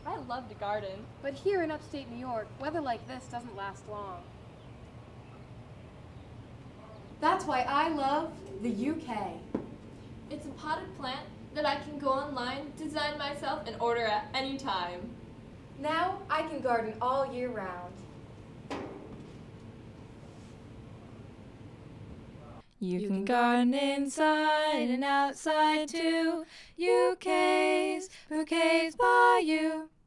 I love to garden. But here in upstate New York, weather like this doesn't last long. That's why I love the UK. It's a potted plant that I can go online, design myself, and order at any time. Now I can garden all year round. You can garden inside and outside too. UK's Bouquets by You.